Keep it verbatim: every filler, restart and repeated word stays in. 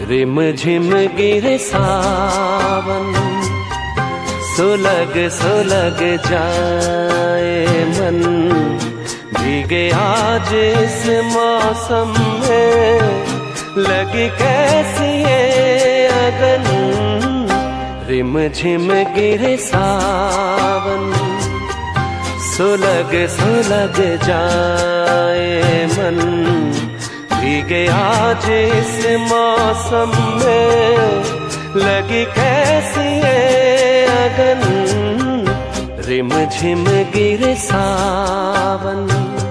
Rim झिम गिरे सावन, सुलग सुलग जाए मन, भीगे आज इस मौसम में, लगी कैसी ये अगन। रिम झिम गिरे सावन, सुलग सुलग जाए मन, भीगे आज इस मौसम में, लगी कैसी ये अगन। रिम झिम गिरे सावन।